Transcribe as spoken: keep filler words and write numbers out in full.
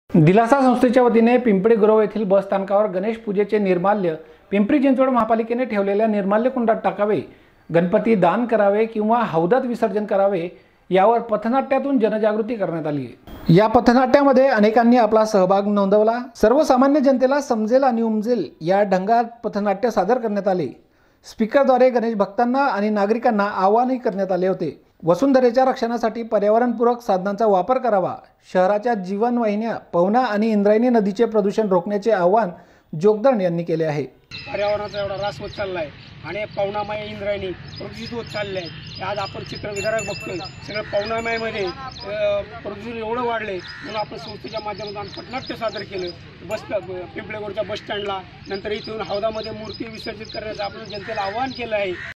दिलासा संस्थेच्या वतीने पिंपरी गुरव येथील बस स्थानकावर गणेश पूजेचे निर्माल्य पिंपरी चिंचवड महापालिकेने ठेवलेल्या निर्माल्य कुंडात टाकावे, गणपती दान करावे किंवा हौदात विसर्जन करावे यावर पथनाट्यातून जनजागृती करण्यात आली आहे। या पथनाट्यामध्ये अनेकांनी आपला सहभाग नोंदवला। सर्वसामान्य जनतेला समजेल आणि उमजेल या ढंगात पथनाट्य सादर करण्यात आले। स्पीकरद्वारे गणेश भक्तांना आणि नागरिकांना आवाहनही करण्यात आले होते। वसुंधरेच्या रक्षणासाठी पर्यावरणपूरक साधनांचा वापर करावा, शहराच्या जीवनवाहिन्या पवना आणि इंद्रायणी नदीचे प्रदूषण रोखण्याचे आवाहन जोगदंड यांनी केले आहे। पर्यावरणाचा एवढा ऱ्हास होत चाललाय आणि पवनामय इंद्रायणी प्रदूषित होत चालले आहे। आज आपण चित्रविधारक बघतोय सगळं पवनामयमध्ये प्रदूषण एवढं वाढले म्हणून आपण संस्थेच्या माध्यमातून पथनाट्य सादर केलं। बस पिंपळेगोरच्या बस स्टँडला, नंतर इथून हौदामध्ये मूर्ती विसर्जित करण्याचं आपण जनतेला आवाहन केलं आहे।